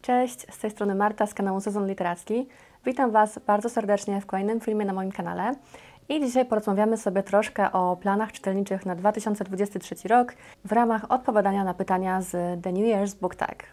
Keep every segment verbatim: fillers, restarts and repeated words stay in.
Cześć, z tej strony Marta z kanału Sezon Literacki. Witam Was bardzo serdecznie w kolejnym filmie na moim kanale. I dzisiaj porozmawiamy sobie troszkę o planach czytelniczych na dwa tysiące dwudziesty trzeci rok w ramach odpowiadania na pytania z The New Year's Book Tag.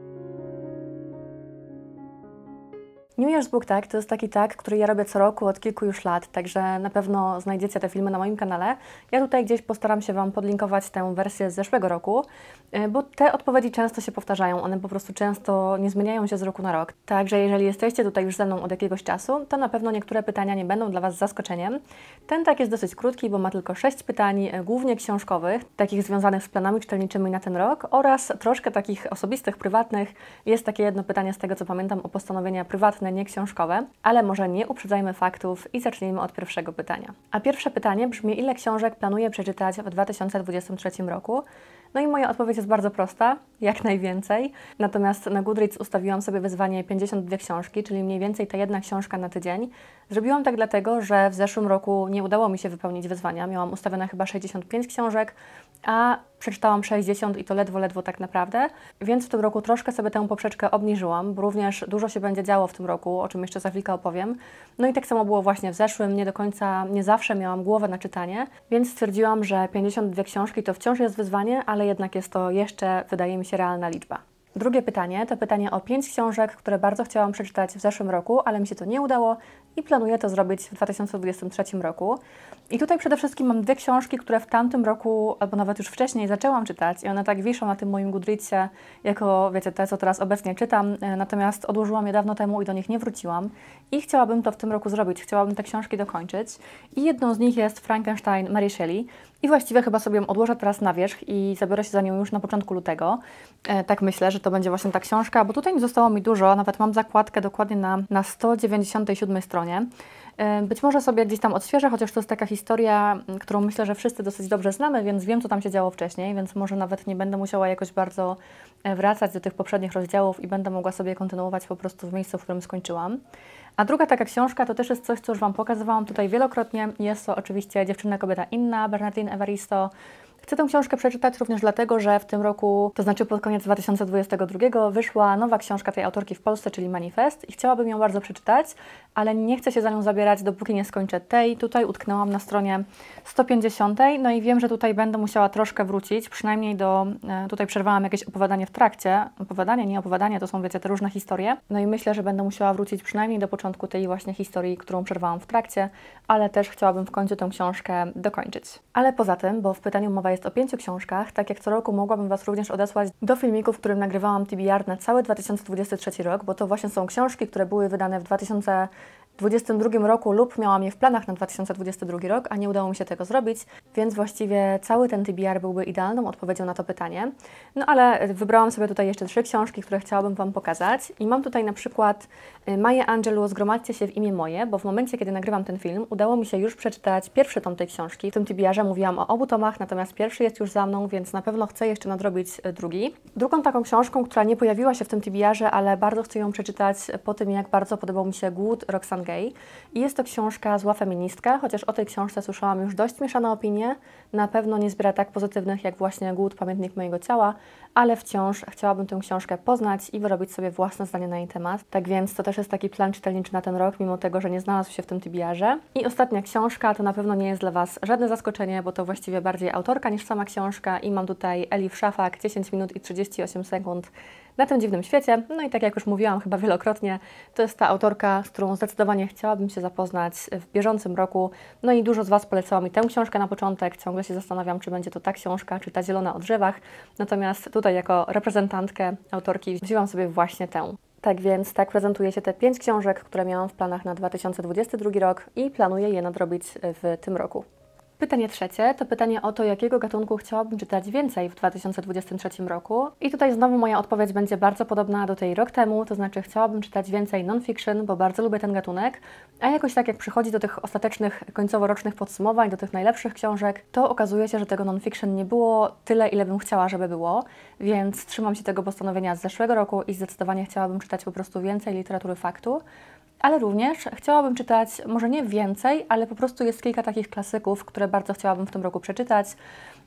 New Year's Book Tag to jest taki tag, który ja robię co roku od kilku już lat, także na pewno znajdziecie te filmy na moim kanale. Ja tutaj gdzieś postaram się Wam podlinkować tę wersję z zeszłego roku, bo te odpowiedzi często się powtarzają, one po prostu często nie zmieniają się z roku na rok. Także jeżeli jesteście tutaj już ze mną od jakiegoś czasu, to na pewno niektóre pytania nie będą dla Was zaskoczeniem. Ten tag jest dosyć krótki, bo ma tylko sześć pytań, głównie książkowych, takich związanych z planami czytelniczymi na ten rok oraz troszkę takich osobistych, prywatnych. Jest takie jedno pytanie z tego, co pamiętam, o postanowienia prywatne, nie książkowe, ale może nie uprzedzajmy faktów i zacznijmy od pierwszego pytania. A pierwsze pytanie brzmi, ile książek planuję przeczytać w dwa tysiące dwudziestym trzecim roku? No i moja odpowiedź jest bardzo prosta, jak najwięcej. Natomiast na Goodreads ustawiłam sobie wyzwanie pięćdziesiąt dwie książki, czyli mniej więcej ta jedna książka na tydzień. Zrobiłam tak dlatego, że w zeszłym roku nie udało mi się wypełnić wyzwania. Miałam ustawione chyba sześćdziesiąt pięć książek, a przeczytałam sześćdziesiąt i to ledwo, ledwo tak naprawdę. Więc w tym roku troszkę sobie tę poprzeczkę obniżyłam, bo również dużo się będzie działo w tym roku, o czym jeszcze za chwilkę opowiem. No i tak samo było właśnie w zeszłym, nie do końca, nie zawsze miałam głowę na czytanie, więc stwierdziłam, że pięćdziesiąt dwie książki to wciąż jest wyzwanie, ale jednak jest to jeszcze, wydaje mi się, realna liczba. Drugie pytanie to pytanie o pięć książek, które bardzo chciałam przeczytać w zeszłym roku, ale mi się to nie udało i planuję to zrobić w dwa tysiące dwudziestym trzecim roku. I tutaj przede wszystkim mam dwie książki, które w tamtym roku, albo nawet już wcześniej zaczęłam czytać i one tak wiszą na tym moim Goodreadsie, jako, wiecie, te, co teraz obecnie czytam, natomiast odłożyłam je dawno temu i do nich nie wróciłam i chciałabym to w tym roku zrobić, chciałabym te książki dokończyć i jedną z nich jest Frankenstein Mary Shelley i właściwie chyba sobie ją odłożę teraz na wierzch i zabiorę się za nią już na początku lutego. E, tak myślę, że to będzie właśnie ta książka, bo tutaj nie zostało mi dużo, nawet mam zakładkę dokładnie na, na sto dziewięćdziesiątej siódmej stronie. Być może sobie gdzieś tam odświeżę, chociaż to jest taka historia, którą myślę, że wszyscy dosyć dobrze znamy, więc wiem, co tam się działo wcześniej, więc może nawet nie będę musiała jakoś bardzo wracać do tych poprzednich rozdziałów i będę mogła sobie kontynuować po prostu w miejscu, w którym skończyłam. A druga taka książka to też jest coś, co już Wam pokazywałam tutaj wielokrotnie. Jest to oczywiście Dziewczyna, kobieta inna, Bernardine Evaristo. Chcę tę książkę przeczytać również dlatego, że w tym roku, to znaczy pod koniec dwa tysiące dwudziestego drugiego, wyszła nowa książka tej autorki w Polsce, czyli Manifest i chciałabym ją bardzo przeczytać, ale nie chcę się za nią zabierać, dopóki nie skończę tej. Tutaj utknęłam na stronie sto pięćdziesiątej, no i wiem, że tutaj będę musiała troszkę wrócić, przynajmniej do, tutaj przerwałam jakieś opowiadanie w trakcie, opowiadanie, nie opowiadanie, to są, wiecie, te różne historie, no i myślę, że będę musiała wrócić przynajmniej do początku tej właśnie historii, którą przerwałam w trakcie, ale też chciałabym w końcu tę książkę dokończyć. Ale poza tym, bo w pytaniu mowa jest o pięciu książkach, tak jak co roku mogłabym Was również odesłać do filmiku, w którym nagrywałam T B R na cały dwa tysiące dwudziesty trzeci rok, bo to właśnie są książki, które były wydane w dwa tysiące dwudziestym drugim roku lub miałam je w planach na dwa tysiące dwudziesty drugi rok, a nie udało mi się tego zrobić, więc właściwie cały ten T B R byłby idealną odpowiedzią na to pytanie. No ale wybrałam sobie tutaj jeszcze trzy książki, które chciałabym Wam pokazać i mam tutaj na przykład Maję Angelou Zgromadźcie się w imię moje, bo w momencie, kiedy nagrywam ten film, udało mi się już przeczytać pierwszy tom tej książki. W tym T B R-ze mówiłam o obu tomach, natomiast pierwszy jest już za mną, więc na pewno chcę jeszcze nadrobić drugi. Drugą taką książką, która nie pojawiła się w tym T B R-ze, ale bardzo chcę ją przeczytać po tym, jak bardzo podobał mi się Głód Roxane Gay. I jest to książka Zła feministka, chociaż o tej książce słyszałam już dość mieszane opinie. Na pewno nie zbiera tak pozytywnych jak właśnie Głód, pamiętnik mojego ciała, ale wciąż chciałabym tę książkę poznać i wyrobić sobie własne zdanie na jej temat. Tak więc to też jest taki plan czytelniczy na ten rok, mimo tego, że nie znalazł się w tym T B R-ze. I ostatnia książka to na pewno nie jest dla Was żadne zaskoczenie, bo to właściwie bardziej autorka niż sama książka i mam tutaj Elif Shafak, dziesięć minut i trzydzieści osiem sekund na tym dziwnym świecie. No i tak jak już mówiłam chyba wielokrotnie, to jest ta autorka, z którą zdecydowanie chciałabym się zapoznać w bieżącym roku. No i dużo z Was polecało mi tę książkę na początek. Ciągle się zastanawiam, czy będzie to ta książka, czy ta Zielona o drzewach. Natomiast tutaj jako reprezentantkę autorki wzięłam sobie właśnie tę. Tak więc tak prezentuje się te pięć książek, które miałam w planach na dwa tysiące dwudziesty drugi rok i planuję je nadrobić w tym roku. Pytanie trzecie to pytanie o to, jakiego gatunku chciałabym czytać więcej w dwa tysiące dwudziestym trzecim roku. I tutaj znowu moja odpowiedź będzie bardzo podobna do tej rok temu, to znaczy chciałabym czytać więcej non-fiction, bo bardzo lubię ten gatunek, a jakoś tak jak przychodzi do tych ostatecznych, końcowo-rocznych podsumowań, do tych najlepszych książek, to okazuje się, że tego non-fiction nie było tyle, ile bym chciała, żeby było, więc trzymam się tego postanowienia z zeszłego roku i zdecydowanie chciałabym czytać po prostu więcej literatury faktu. Ale również chciałabym czytać, może nie więcej, ale po prostu jest kilka takich klasyków, które bardzo chciałabym w tym roku przeczytać.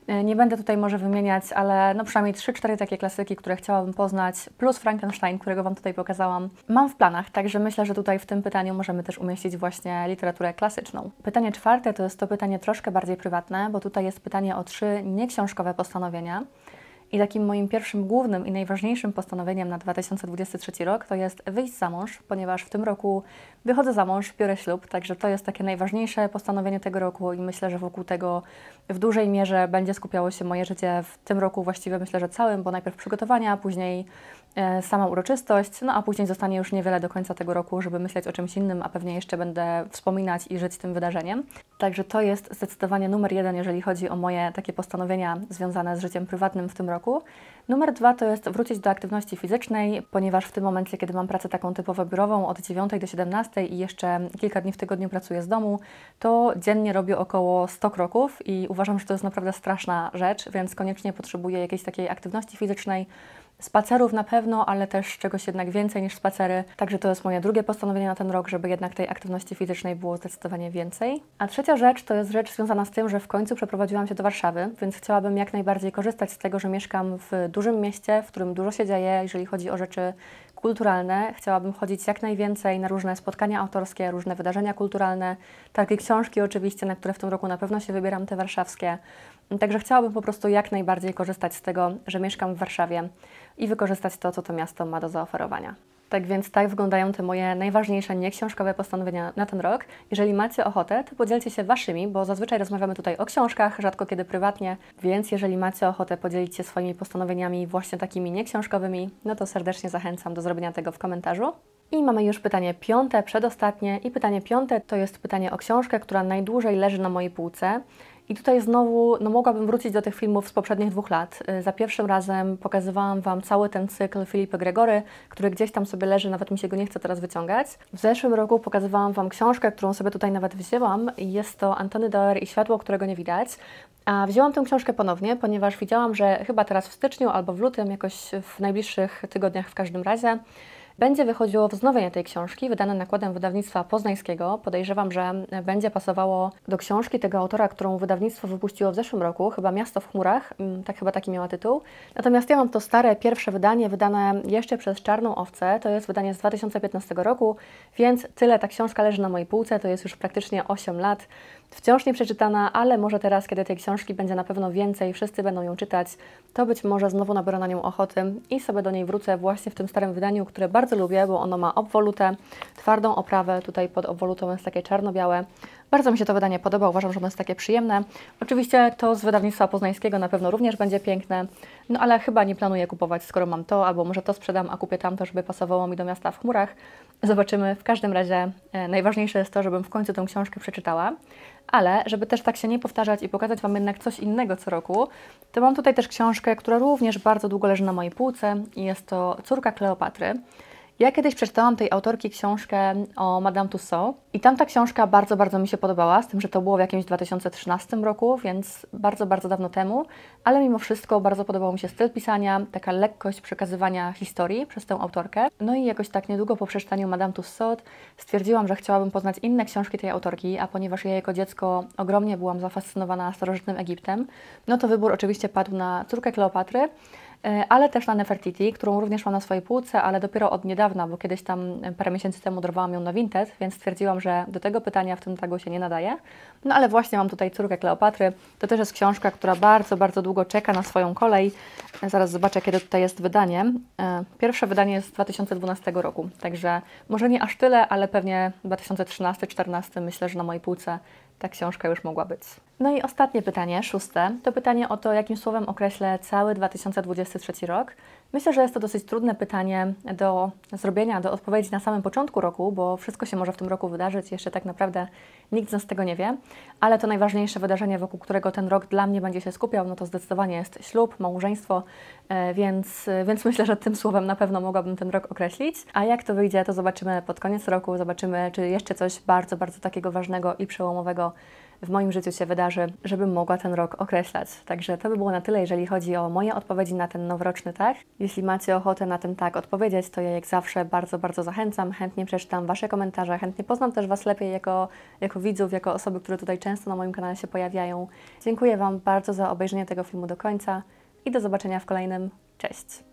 Nie będę tutaj może wymieniać, ale no przynajmniej trzy cztery takie klasyki, które chciałabym poznać, plus Frankenstein, którego Wam tutaj pokazałam, mam w planach, także myślę, że tutaj w tym pytaniu możemy też umieścić właśnie literaturę klasyczną. Pytanie czwarte to jest to pytanie troszkę bardziej prywatne, bo tutaj jest pytanie o trzy nieksiążkowe postanowienia. I takim moim pierwszym głównym i najważniejszym postanowieniem na dwa tysiące dwudziesty trzeci rok to jest wyjść za mąż, ponieważ w tym roku wychodzę za mąż, biorę ślub, także to jest takie najważniejsze postanowienie tego roku i myślę, że wokół tego w dużej mierze będzie skupiało się moje życie w tym roku, właściwie myślę, że całym, bo najpierw przygotowania, później e, sama uroczystość, no a później zostanie już niewiele do końca tego roku, żeby myśleć o czymś innym, a pewnie jeszcze będę wspominać i żyć tym wydarzeniem. Także to jest zdecydowanie numer jeden, jeżeli chodzi o moje takie postanowienia związane z życiem prywatnym w tym roku. Numer dwa to jest wrócić do aktywności fizycznej, ponieważ w tym momencie, kiedy mam pracę taką typowo biurową od dziewiątej do siedemnastej i jeszcze kilka dni w tygodniu pracuję z domu, to dziennie robię około sto kroków i uważam, że to jest naprawdę straszna rzecz, więc koniecznie potrzebuję jakiejś takiej aktywności fizycznej, spacerów na pewno, ale też czegoś jednak więcej niż spacery. Także to jest moje drugie postanowienie na ten rok, żeby jednak tej aktywności fizycznej było zdecydowanie więcej. A trzecia rzecz to jest rzecz związana z tym, że w końcu przeprowadziłam się do Warszawy, więc chciałabym jak najbardziej korzystać z tego, że mieszkam w dużym mieście, w którym dużo się dzieje, jeżeli chodzi o rzeczy kulturalne. Chciałabym chodzić jak najwięcej na różne spotkania autorskie, różne wydarzenia kulturalne, takie książki oczywiście, na które w tym roku na pewno się wybieram, te warszawskie. Także chciałabym po prostu jak najbardziej korzystać z tego, że mieszkam w Warszawie i wykorzystać to, co to miasto ma do zaoferowania. Tak więc tak wyglądają te moje najważniejsze nieksiążkowe postanowienia na ten rok. Jeżeli macie ochotę, to podzielcie się Waszymi, bo zazwyczaj rozmawiamy tutaj o książkach, rzadko kiedy prywatnie, więc jeżeli macie ochotę podzielić się swoimi postanowieniami właśnie takimi nieksiążkowymi, no to serdecznie zachęcam do zrobienia tego w komentarzu. I mamy już pytanie piąte, przedostatnie. I pytanie piąte to jest pytanie o książkę, która najdłużej leży na mojej półce. I tutaj znowu no, mogłabym wrócić do tych filmów z poprzednich dwóch lat. Za pierwszym razem pokazywałam Wam cały ten cykl Philippa Gregory, który gdzieś tam sobie leży, nawet mi się go nie chce teraz wyciągać. W zeszłym roku pokazywałam Wam książkę, którą sobie tutaj nawet wzięłam. Jest to Antony Doerr i Światło, którego nie widać. A wzięłam tę książkę ponownie, ponieważ widziałam, że chyba teraz w styczniu albo w lutym, jakoś w najbliższych tygodniach w każdym razie, będzie wychodziło wznowienie tej książki, wydane nakładem wydawnictwa poznańskiego. Podejrzewam, że będzie pasowało do książki tego autora, którą wydawnictwo wypuściło w zeszłym roku, chyba Miasto w chmurach, tak chyba taki miała tytuł. Natomiast ja mam to stare, pierwsze wydanie, wydane jeszcze przez Czarną Owcę, to jest wydanie z dwa tysiące piętnastego roku, więc tyle ta książka leży na mojej półce, to jest już praktycznie osiem lat. Wciąż nie przeczytana, ale może teraz, kiedy tej książki będzie na pewno więcej, wszyscy będą ją czytać, to być może znowu nabiorę na nią ochoty i sobie do niej wrócę właśnie w tym starym wydaniu, które bardzo lubię, bo ono ma obwolutę, twardą oprawę, tutaj pod obwolutą jest takie czarno-białe. Bardzo mi się to wydanie podoba, uważam, że ono jest takie przyjemne. Oczywiście to z wydawnictwa poznańskiego na pewno również będzie piękne, no ale chyba nie planuję kupować, skoro mam to, albo może to sprzedam, a kupię tamto, żeby pasowało mi do Miasta w chmurach. Zobaczymy. W każdym razie e, najważniejsze jest to, żebym w końcu tę książkę przeczytała. Ale żeby też tak się nie powtarzać i pokazać Wam jednak coś innego co roku, to mam tutaj też książkę, która również bardzo długo leży na mojej półce i jest to Córka Kleopatry. Ja kiedyś przeczytałam tej autorki książkę o Madame Tussauds i tamta książka bardzo, bardzo mi się podobała, z tym, że to było w jakimś dwa tysiące trzynastym roku, więc bardzo, bardzo dawno temu, ale mimo wszystko bardzo podobał mi się styl pisania, taka lekkość przekazywania historii przez tę autorkę. No i jakoś tak niedługo po przeczytaniu Madame Tussauds stwierdziłam, że chciałabym poznać inne książki tej autorki, a ponieważ ja jako dziecko ogromnie byłam zafascynowana starożytnym Egiptem, no to wybór oczywiście padł na Córkę Kleopatry, ale też na Nefertiti, którą również mam na swojej półce, ale dopiero od niedawna, bo kiedyś tam parę miesięcy temu dorwałam ją na Vinted, więc stwierdziłam, że do tego pytania w tym tagu się nie nadaje. No ale właśnie mam tutaj Córkę Kleopatry. To też jest książka, która bardzo, bardzo długo czeka na swoją kolej. Zaraz zobaczę, kiedy tutaj jest wydanie. Pierwsze wydanie jest z dwa tysiące dwunastego roku, także może nie aż tyle, ale pewnie dwa tysiące trzynasty czternasty myślę, że na mojej półce ta książka już mogła być. No i ostatnie pytanie, szóste, to pytanie o to, jakim słowem określę cały dwa tysiące dwudziesty trzeci rok. Myślę, że jest to dosyć trudne pytanie do zrobienia, do odpowiedzi na samym początku roku, bo wszystko się może w tym roku wydarzyć, jeszcze tak naprawdę nikt z nas tego nie wie, ale to najważniejsze wydarzenie, wokół którego ten rok dla mnie będzie się skupiał, no to zdecydowanie jest ślub, małżeństwo, więc, więc myślę, że tym słowem na pewno mogłabym ten rok określić, a jak to wyjdzie, to zobaczymy pod koniec roku, zobaczymy, czy jeszcze coś bardzo, bardzo takiego ważnego i przełomowego w moim życiu się wydarzy, żebym mogła ten rok określać. Także to by było na tyle, jeżeli chodzi o moje odpowiedzi na ten noworoczny tak. Jeśli macie ochotę na ten tak odpowiedzieć, to ja jak zawsze bardzo, bardzo zachęcam. Chętnie przeczytam Wasze komentarze, chętnie poznam też Was lepiej jako, jako widzów, jako osoby, które tutaj często na moim kanale się pojawiają. Dziękuję Wam bardzo za obejrzenie tego filmu do końca i do zobaczenia w kolejnym. Cześć!